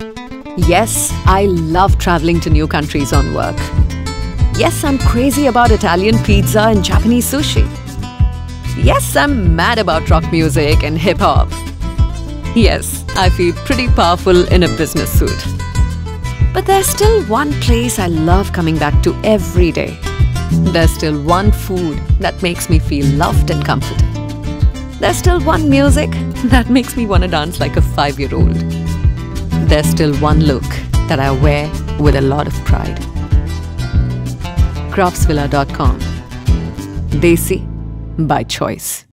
Yes, I love traveling to new countries on work. Yes, I'm crazy about Italian pizza and Japanese sushi. Yes, I'm mad about rock music and hip-hop. Yes, I feel pretty powerful in a business suit. But there's still one place I love coming back to every day. There's still one food that makes me feel loved and comforted. There's still one music that makes me want to dance like a 5-year-old. There's still one look that I wear with a lot of pride. Craftsvilla.com. Desi by choice.